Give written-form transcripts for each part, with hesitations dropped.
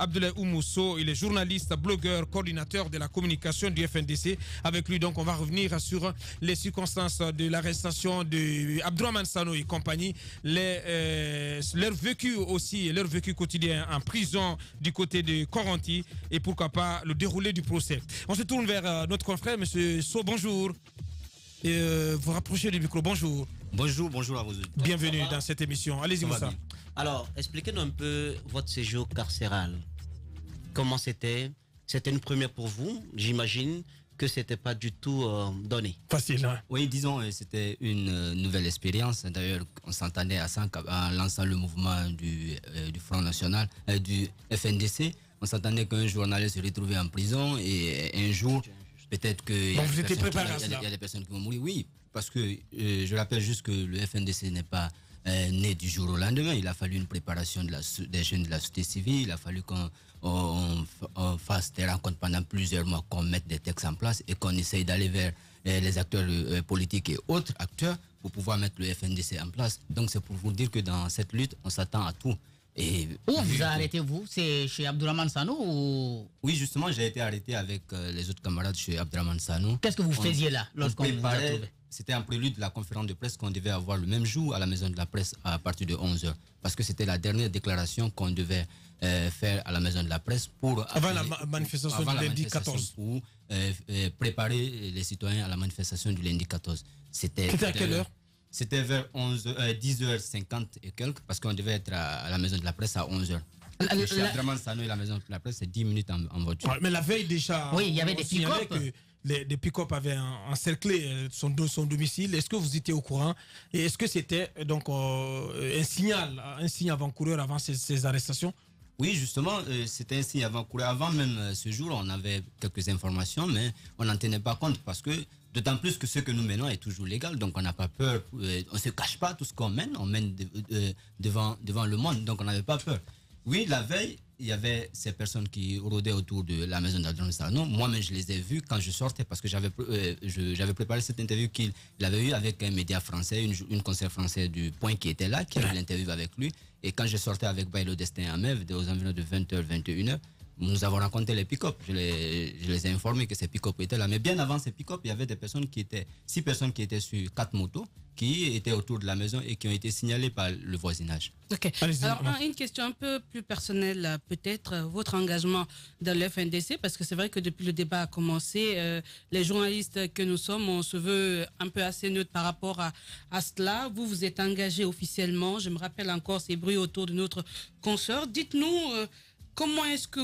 Abdoulaye Oumousso. Il est journaliste, blogueur, coordinateur de la communication du FNDC. Avec lui, donc, on va revenir sur les circonstances de l'arrestation de Abdourahmane Sano et compagnie, leur vécu aussi, leur vécu quotidien en prison du côté de Coranty et pourquoi pas le déroulé du procès. On se tourne vers notre confrère, M. So, bonjour. Vous rapprochez du micro, bonjour. Bonjour à vous. Bienvenue dans cette émission. Allez-y, Moussa. Alors, expliquez-nous un peu votre séjour carcéral. Comment c'était? C'était une première pour vous, j'imagine que c'était pas du tout donné. Facile, hein? Oui, disons, c'était une nouvelle expérience. D'ailleurs, on s'entendait à ça en lançant le mouvement du Front National, du FNDC. On s'entendait qu'un jour on allait se retrouver en prison et un jour, peut-être que... Donc vous étiez préparé à cela. Il y a des personnes qui vont mourir, oui. Parce que je rappelle juste que le FNDC n'est pas né du jour au lendemain. Il a fallu une préparation des jeunes de la société civile. Il a fallu qu'on fasse des rencontres pendant plusieurs mois, qu'on mette des textes en place et qu'on essaye d'aller vers les acteurs politiques et autres acteurs pour pouvoir mettre le FNDC en place. Donc c'est pour vous dire que dans cette lutte, on s'attend à tout. Et où vous arrêtez vous? C'est chez Abdourahmane Sano ou... Oui, justement, j'ai été arrêté avec les autres camarades chez Abdourahmane Sano. Qu'est-ce que vous faisiez là lorsqu'on vous a trouvé? C'était en prélude de la conférence de presse qu'on devait avoir le même jour à la maison de la presse à partir de 11h. Parce que c'était la dernière déclaration qu'on devait faire à la maison de la presse pour... Avant la manifestation du lundi 14. Pour préparer les citoyens à la manifestation du lundi 14. C'était à quelle heure? C'était vers 10h50 et quelques, parce qu'on devait être à la maison de la presse à 11h. Chez Abdourahmane Sano et la maison de la presse, c'est 10 minutes en voiture. Ouais, mais la veille déjà, oui, il y avait des pick-up. Des pick-up avaient encerclé son domicile. Est-ce que vous étiez au courant? Et est-ce que c'était donc un signe avant-coureur avant ces arrestations? Oui, justement, c'était un signe avant-coureur. Avant même ce jour, on avait quelques informations, mais on n'en tenait pas compte parce que, d'autant plus que ce que nous menons est toujours légal, donc on n'a pas peur, on ne se cache pas tout ce qu'on mène, on mène devant le monde, donc on n'avait pas peur. Oui, la veille, il y avait ces personnes qui rôdaient autour de la maison d'Abdourahmane Sano. Moi-même, je les ai vus quand je sortais parce que j'avais préparé cette interview qu'il avait eue avec un média français, une conseillère française du Point qui était là, qui avait l'interview avec lui. Et quand je sortais avec Bailo Destin à Mève, aux environs de 20h, 21h, nous avons rencontré les pick-up. Je les ai informés que ces pick-up étaient là. Mais bien avant ces pick-up, il y avait des personnes 6 personnes qui étaient sur 4 motos, qui étaient autour de la maison et qui ont été signalées par le voisinage. Ok. Alors, une question un peu plus personnelle, peut-être, votre engagement dans le FNDC, parce que c'est vrai que depuis le débat a commencé, les journalistes que nous sommes, on se veut un peu assez neutre par rapport à cela. Vous êtes engagé officiellement. Je me rappelle encore ces bruits autour de notre consoeur. Dites-nous... comment est-ce que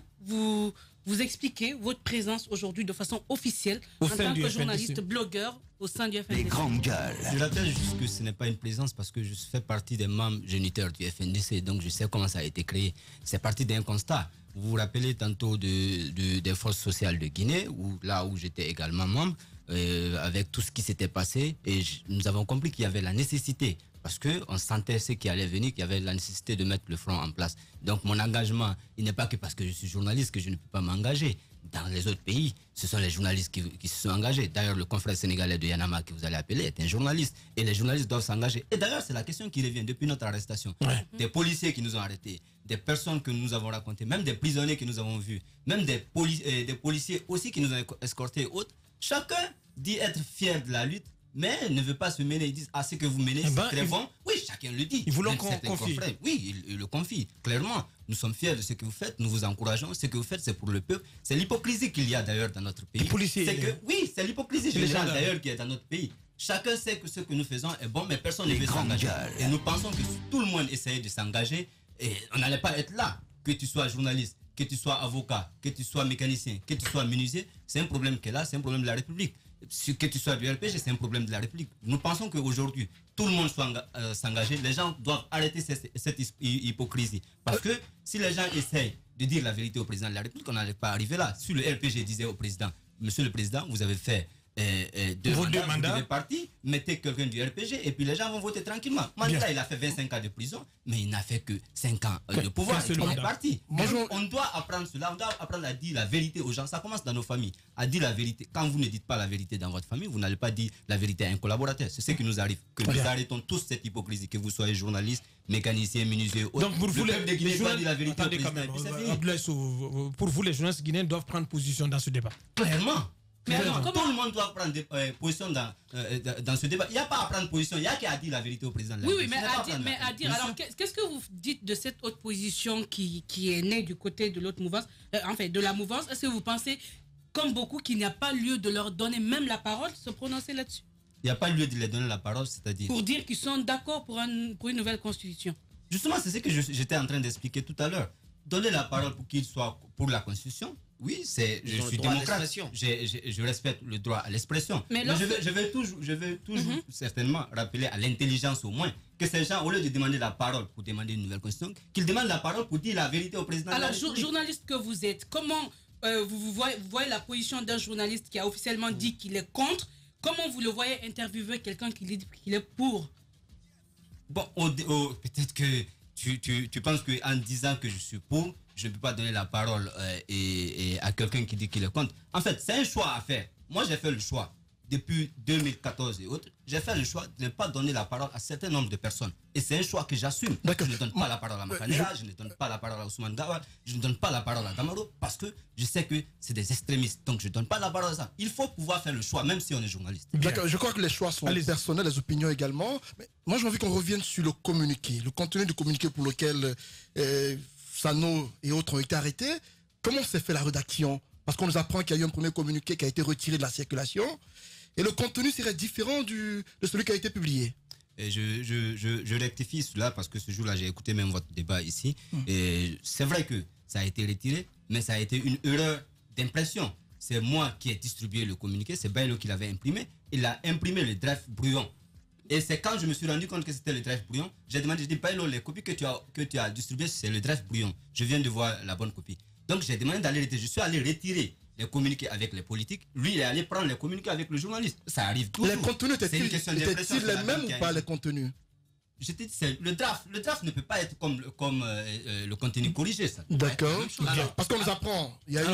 vous expliquez votre présence aujourd'hui de façon officielle en tant que journaliste, blogueur au sein du FNDC? Les grandes gueules. Je rappelle juste que ce n'est pas une présence parce que je fais partie des membres géniteurs du FNDC, donc je sais comment ça a été créé. C'est parti d'un constat. Vous vous rappelez tantôt des forces sociales de Guinée, là où j'étais également membre, avec tout ce qui s'était passé, et nous avons compris qu'il y avait la nécessité, parce qu'on sentait ce qui allait venir, qu'il y avait la nécessité de mettre le front en place. Donc mon engagement, il n'est pas que parce que je suis journaliste que je ne peux pas m'engager. Dans les autres pays, ce sont les journalistes qui se sont engagés. D'ailleurs, le confrère sénégalais de Yanama que vous allez appeler est un journaliste. Et les journalistes doivent s'engager. Et d'ailleurs, c'est la question qui revient depuis notre arrestation. Ouais. Des policiers qui nous ont arrêtés, des personnes que nous avons racontées, même des prisonniers que nous avons vus, même des policiers aussi qui nous ont escortés et autres. Chacun dit être fier de la lutte, mais ne veut pas se mêler. Ils disent, ce que vous menez, c'est très bon. Oui, chacun le dit. Ils voulaient qu'on confie. Oui, il le confie. Clairement, nous sommes fiers de ce que vous faites. Nous vous encourageons. Ce que vous faites, c'est pour le peuple. C'est l'hypocrisie qu'il y a d'ailleurs dans notre pays. Oui, c'est l'hypocrisie générale d'ailleurs qui est dans notre pays. Chacun sait que ce que nous faisons est bon, mais personne ne veut s'engager. Et nous pensons que tout le monde essayait de s'engager et on n'allait pas être là. Que tu sois journaliste, que tu sois avocat, que tu sois mécanicien, que tu sois menuisier, c'est un problème qu'elle a, c'est un problème de la République. Que tu sois du RPG, c'est un problème de la République. Nous pensons qu'aujourd'hui, tout le monde soit s'engager. Les gens doivent arrêter cette hypocrisie. Parce que si les gens essayent de dire la vérité au président de la République, on n'allait pas arriver là. Si le RPG disait au président, Monsieur le Président, vous avez fait deux Vos mandats, deux mandats. vous devez partir, mettez quelqu'un du RPG et puis les gens vont voter tranquillement. Mandela, il a fait 25 ans de prison, mais il n'a fait que 5 ans de pouvoir. Il est parti. On doit apprendre cela, on doit apprendre à dire la vérité aux gens. Ça commence dans nos familles, à dire la vérité. Quand vous ne dites pas la vérité dans votre famille, vous n'allez pas dire la vérité à un collaborateur. C'est ce qui nous arrive. Que nous arrêtons tous cette hypocrisie, que vous soyez journaliste, mécanicien, menuisier. Donc pour vous, les journalistes, la vérité attendez quand même, pour vous, les journalistes guinéens doivent prendre position dans ce débat. Clairement. Mais alors, tout le monde doit prendre position dans ce débat. Il n'y a pas à prendre position, il y a qu'à dire la vérité au président de la République. Oui, mais à dire, alors, qu'est-ce que vous dites de cette autre position qui est née du côté de l'autre mouvance, de la mouvance? Est-ce que vous pensez, comme beaucoup, qu'il n'y a pas lieu de leur donner même la parole, se prononcer là-dessus? Il n'y a pas lieu de leur donner la parole, c'est-à-dire... Pour dire qu'ils sont d'accord pour une nouvelle constitution. Justement, c'est ce que j'étais en train d'expliquer tout à l'heure. Donner la parole pour qu'ils soient pour la constitution. Oui, je suis démocrate. Je respecte le droit à l'expression. Mais je vais toujours certainement rappeler à l'intelligence au moins que ces gens, au lieu de demander la parole pour demander une nouvelle constitution, qu'ils demandent la parole pour dire la vérité au président. Alors, journaliste que vous êtes, comment vous voyez la position d'un journaliste qui a officiellement dit qu'il est contre? Comment vous le voyez interviewer quelqu'un qui dit qu'il est pour? Bon, peut-être que tu penses qu'en disant que je suis pour, je ne peux pas donner la parole à quelqu'un qui dit qu'il est contre. En fait, c'est un choix à faire. Moi, j'ai fait le choix. Depuis 2014 et autres, j'ai fait le choix de ne pas donner la parole à un certain nombre de personnes. Et c'est un choix que j'assume. Je ne donne pas la parole à Makanera, je ne donne pas la parole à Ousmane Gawal, je ne donne pas la parole à Damaro parce que je sais que c'est des extrémistes. Donc, je ne donne pas la parole à ça. Il faut pouvoir faire le choix, même si on est journaliste. D'accord, je crois que les choix sont personnels, les opinions également. Mais moi, j'ai envie qu'on revienne sur le communiqué, le contenu du communiqué pour lequel Sano et autres ont été arrêtés. Comment s'est fait la rédaction? Parce qu'on nous apprend qu'il y a eu un premier communiqué qui a été retiré de la circulation. Et le contenu serait différent de celui qui a été publié. Et je rectifie cela parce que ce jour-là, j'ai écouté même votre débat ici. Et c'est vrai que ça a été retiré, mais ça a été une erreur d'impression. C'est moi qui ai distribué le communiqué, c'est Bailo qui l'avait imprimé. Il a imprimé le draft brouillon. Et c'est quand je me suis rendu compte que c'était le draft brouillon, j'ai demandé, je dis, Bailo, les copies que tu as distribuées, c'est le draft brouillon. Je viens de voir la bonne copie. Donc j'ai demandé d'aller retirer. Je suis allé retirer les communiqués avec les politiques. Lui, il est allé prendre les communiqués avec le journaliste. Ça arrive toujours. Les contenus étaient-ils les mêmes ou pas, les contenus? Je te dis, le draft ne peut pas être comme le contenu corrigé. D'accord. Parce qu'on nous apprend,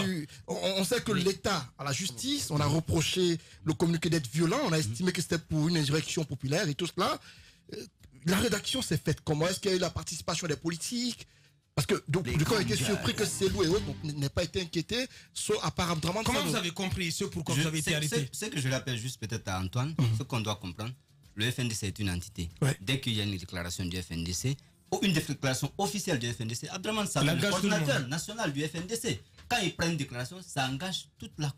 on sait que l'État, à la justice, on a reproché le communiqué d'être violent, on a estimé que c'était pour une insurrection populaire et tout cela. La rédaction s'est faite comment? Est-ce qu'il y a eu la participation des politiques? Parce que du coup, on a été surpris que Selou et autres n'aient pas été inquiétés, sauf à part Abdraman. Comment vous avez compris ce pourquoi vous avez été arrêté? Ce que je rappelle juste peut-être à Antoine, ce qu'on doit comprendre, le FNDC est une entité. Dès qu'il y a une déclaration du FNDC, ou une déclaration officielle du FNDC, Abdraman Sano, le coordinateur national du FNDC, quand il prend une déclaration, ça engage toute la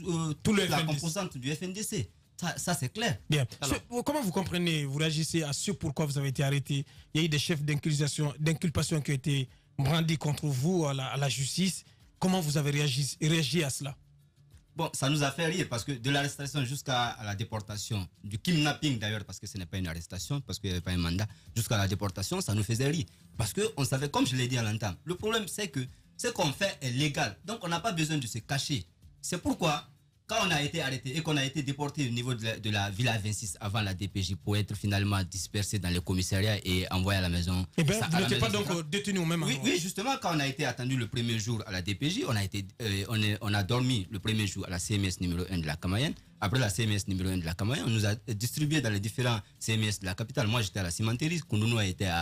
composante du FNDC. Ça c'est clair. Bien. Comment vous comprenez, vous réagissez à ce pourquoi vous avez été arrêté? Il y a eu des chefs d'inculpation qui ont été brandis contre vous à la justice. Comment vous avez réagi à cela? Bon, ça nous a fait rire parce que de l'arrestation jusqu'à la déportation, du kidnapping d'ailleurs, parce que ce n'est pas une arrestation, parce qu'il n'y avait pas un mandat, jusqu'à la déportation, ça nous faisait rire. Parce qu'on savait, comme je l'ai dit à l'entame, le problème c'est que ce qu'on fait est légal. Donc on n'a pas besoin de se cacher. C'est pourquoi, quand on a été arrêté et qu'on a été déporté au niveau de la Villa 26 avant la DPJ pour être finalement dispersé dans les commissariats et envoyé à la maison. Eh bien, vous n'étiez pas donc détenu au même endroit? Oui, justement, quand on a été attendu le premier jour à la DPJ, on a dormi le premier jour à la CMS numéro 1 de la Camayen. Après la CMS numéro 1 de la Camayen, on nous a distribué dans les différents CMS de la capitale. Moi, j'étais à la cimenterie, Koundounou a été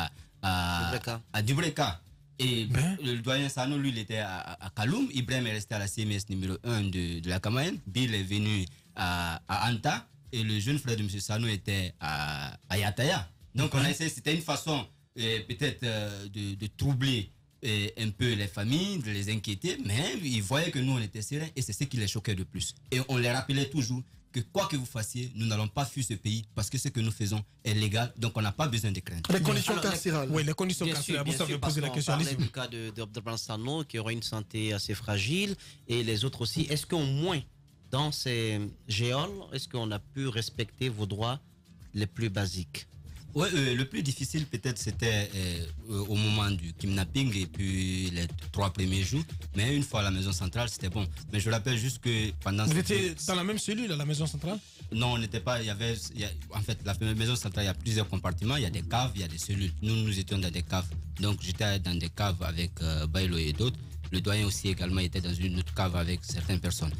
à Dubreka. Et le doyen Sano, lui, il était à Kaloum. Ibrahim est resté à la CMS numéro 1 de la Camayen. Bill est venu à Anta. Et le jeune frère de M. Sano était à Yataya. Donc, on a essayé, c'était une façon peut-être de troubler un peu les familles, de les inquiéter. Mais ils voyaient que nous, on était sereins. Et c'est ce qui les choquait de plus. Et on les rappelait toujours que quoi que vous fassiez, nous n'allons pas fuir ce pays parce que ce que nous faisons est légal, donc on n'a pas besoin de craindre. Les conditions carcérales. Oui, les conditions carcérales. Vous savez poser la question. On parlait du cas d'Abdraman Sano qui aura une santé assez fragile et les autres aussi. Est-ce qu'au moins dans ces géoles, est-ce qu'on a pu respecter vos droits les plus basiques? Ouais, le plus difficile peut-être c'était au moment du kidnapping et puis les 3 premiers jours. Mais une fois à la maison centrale, c'était bon. Mais je rappelle juste que pendant... Vous étiez dans la même cellule à la maison centrale? Non, on n'était pas. En fait, la maison centrale, il y a plusieurs compartiments. Il y a des caves, il y a des cellules. Nous étions dans des caves. Donc j'étais dans des caves avec Bailo et d'autres. Le doyen aussi également était dans une autre cave avec certaines personnes.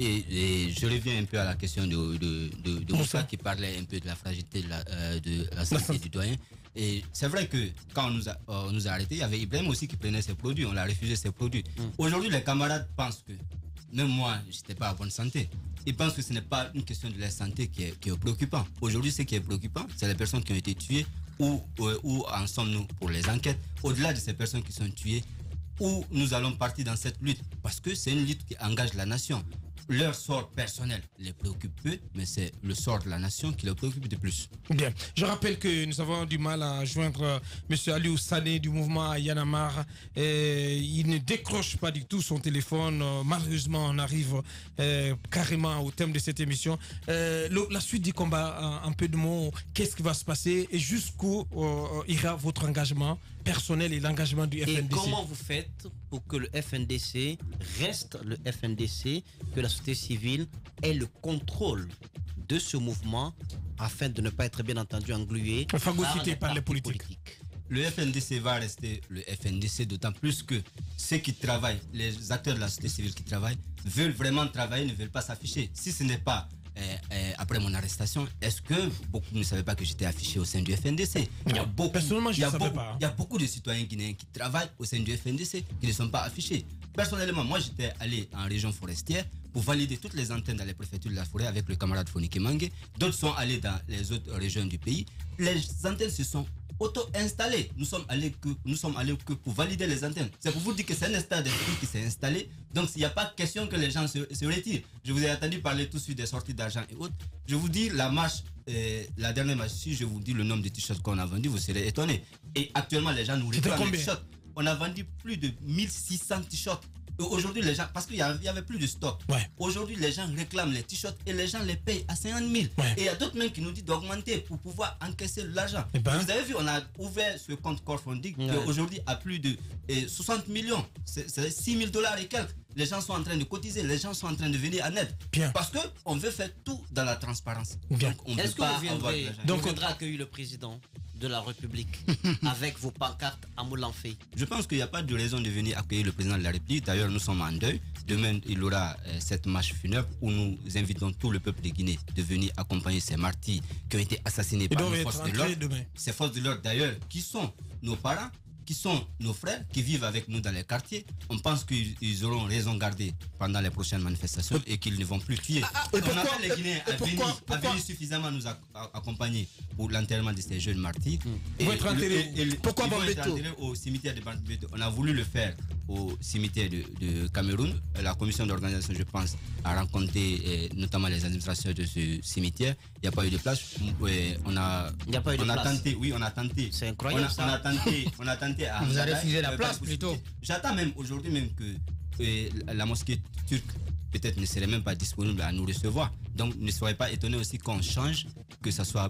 Et je reviens un peu à la question de Moussa qui parlait un peu de la fragilité de la santé du doyen. Et c'est vrai que quand on nous a arrêtés, il y avait Ibrahim aussi qui prenait ses produits. On l'a refusé ses produits. Aujourd'hui, les camarades pensent que, même moi, je n'étais pas en bonne santé. Ils pensent que ce n'est pas une question de la santé qui est préoccupant. Aujourd'hui, ce qui est préoccupant, c'est les personnes qui ont été tuées. Où en sommes-nous pour les enquêtes? Au-delà de ces personnes qui sont tuées, où nous allons partir dans cette lutte? Parce que c'est une lutte qui engage la nation. Leur sort personnel les préoccupe peu, mais c'est le sort de la nation qui les préoccupe de plus. Bien. Je rappelle que nous avons du mal à joindre M. Aliou Sané du mouvement Yanamar. Il ne décroche pas du tout son téléphone. Malheureusement, on arrive carrément au thème de cette émission. La suite du combat, un peu de mots, qu'est-ce qui va se passer et jusqu'où ira votre engagement personnel et l'engagement du FNDC? Et comment vous faites pour que le FNDC reste le FNDC, que la société civile ait le contrôle de ce mouvement afin de ne pas être bien entendu englué par les politiques. Le FNDC va rester le FNDC, d'autant plus que ceux qui travaillent, les acteurs de la société civile qui travaillent, veulent vraiment travailler, ne veulent pas s'afficher. Si ce n'est pas après mon arrestation, est-ce que beaucoup ne savaient pas que j'étais affiché au sein du FNDC? Personnellement, je ne savais pas. Il y a beaucoup de citoyens guinéens qui travaillent au sein du FNDC qui ne sont pas affichés. Personnellement, moi, j'étais allé en région forestière pour valider toutes les antennes dans les préfectures de la forêt avec le camarade Fonike Mange. D'autres sont allés dans les autres régions du pays. Les antennes se sont auto-installées. Nous sommes allés que pour valider les antennes. C'est pour vous dire que c'est un état d'esprit qui s'est installé. Donc, il n'y a pas question que les gens se retirent. Je vous ai entendu parler tout de suite des sorties d'argent et autres. Je vous dis, la marche, la dernière marche, si je vous dis le nombre de t-shirts qu'on a vendus, vous serez étonnés. Et actuellement, les gens nous réclament les t-shirts. On a vendu plus de 1600 t-shirts. Aujourd'hui, les gens, parce qu'il n'y avait plus de stock. Ouais. Aujourd'hui, les gens réclament les t-shirts et les gens les payent à 50 000. Ouais. Et il y a d'autres même qui nous disent d'augmenter pour pouvoir encaisser l'argent. Vous avez vu, on a ouvert ce compte crowdfunding qui aujourd'hui a plus de 60 millions. C'est 6 000 $ et quelques. Les gens sont en train de cotiser, les gens sont en train de venir en aide. Bien. Parce qu'on veut faire tout dans la transparence. Bien. Est-ce que vous viendrez accueillir le président de la République avec vos pancartes à Molenfé? Je pense qu'il n'y a pas de raison de venir accueillir le président de la République. D'ailleurs, nous sommes en deuil. Demain, il y aura cette marche funèbre où nous invitons tout le peuple de Guinée de venir accompagner ces martyrs qui ont été assassinés par nos forces de l'ordre. Ces forces de l'ordre, d'ailleurs, qui sont nos parents, qui sont nos frères, qui vivent avec nous dans les quartiers. On pense qu'ils auront raison gardée pendant les prochaines manifestations et qu'ils ne vont plus tuer. On appelle les Guinéens à venir suffisamment nous accompagner pour l'enterrement de ces jeunes martyrs. Ils vont être enterrés. Pourquoi Bambeto? Au cimetière de Bambeto. On a voulu le faire au cimetière de Cameroun. La commission d'organisation, je pense, a rencontré notamment les administrateurs de ce cimetière. Il n'y a pas eu de place. On a tenté. Oui, on a tenté. C'est incroyable. On a tenté à... Vous avez refusé la place plutôt. J'attends même aujourd'hui même que la mosquée turque peut-être ne serait même pas disponible à nous recevoir. Donc ne soyez pas étonnés aussi qu'on change, que ça soit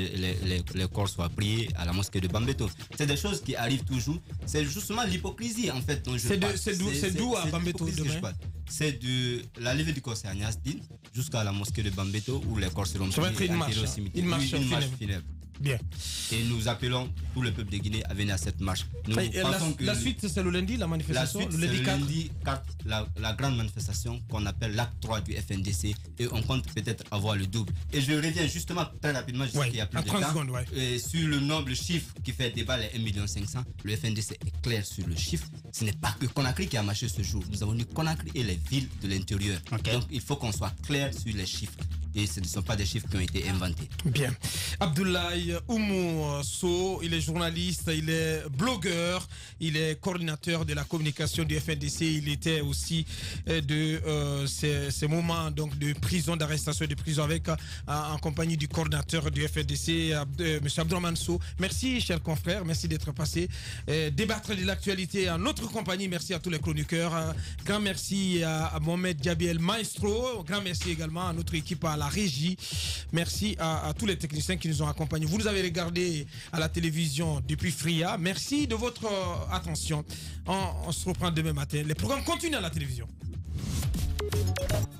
les corps soient priés à la mosquée de Bambeto. C'est des choses qui arrivent toujours. C'est justement l'hypocrisie en fait dont je parle. C'est d'où à Bambeto demain? C'est de la levée du corps, c'est à Niasdine jusqu'à la mosquée de Bambeto où les corps seront priés au cimetière. Une marche funèbre. Bien. Et nous appelons tout le peuple de Guinée à venir à cette marche. La suite, c'est le lundi, la manifestation. La suite, c'est le lundi 4, la grande manifestation qu'on appelle l'acte 3 du FNDC. Et on compte peut-être avoir le double. Et je reviens justement très rapidement, je sais qu'il y a plus de temps, sur le nombre, le chiffre qui fait débat, les 1 500 000. Le FNDC est clair sur le chiffre. Ce n'est pas que Conakry qui a marché ce jour. Nous avons eu Conakry et les villes de l'intérieur. Okay. Donc il faut qu'on soit clair sur les chiffres. Et ce ne sont pas des chiffres qui ont été inventés. Bien. Abdoulaye Oumou So, il est journaliste, il est blogueur, il est coordinateur de la communication du FNDC. Il était aussi de ces moments donc, de prison, d'arrestation de prison avec en compagnie du coordinateur du FNDC, M. Abdourahmane So. Merci, chers confrères, merci d'être passé. Débattre de l'actualité en notre compagnie. Merci à tous les chroniqueurs. Grand merci à Mohamed Diabiel Maestro. Grand merci également à notre équipe à la la régie. Merci à tous les techniciens qui nous ont accompagnés. Vous nous avez regardé à la télévision depuis Fria. Merci de votre attention. On se reprend demain matin. Les programmes continuent à la télévision.